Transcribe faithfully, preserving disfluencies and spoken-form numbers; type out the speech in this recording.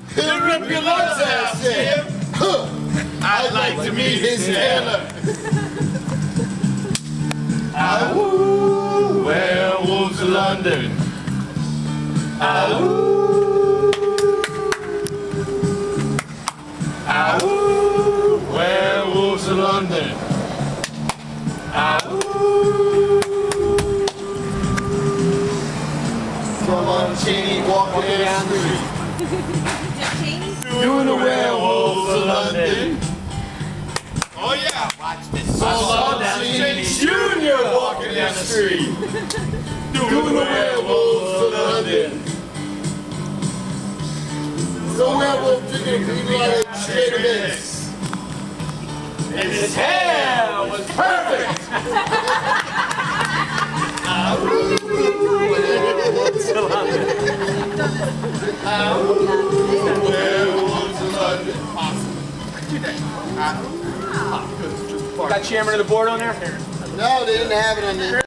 He'll rip your lungs out, Sam. Huh. I'd like to meet his tailor. Ah-woo, Werewolves of London. Ah-woo. Ah-woo, Werewolves of London. Ah-woo. Come on, Cheney, walking down the street. Doing the Werewolves of London. Oh yeah, watch this. I saw Cheney Junior walking down the street. Doing the Werewolves of London. The werewolf drinking green straight abyss. And his hair was perfect. Werewolves of London. Werewolves of London. Awesome. Do that. Got chairman of the board on there? No, they didn't have it on there.